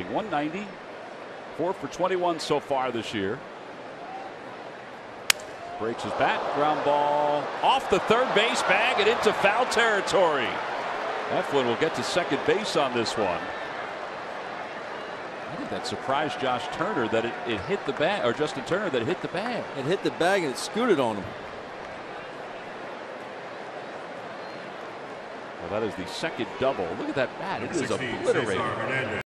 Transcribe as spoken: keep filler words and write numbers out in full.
one ninety, four for twenty-one so far this year. Breaks his bat, ground ball off the third base bag and into foul territory. Eflin will get to second base on this one. I think that surprised Josh Turner that it, it hit the bag, or Justin Turner that it hit the bag. It hit the bag and it scooted on him. Well, that is the second double. Look at that bat. It is obliterated.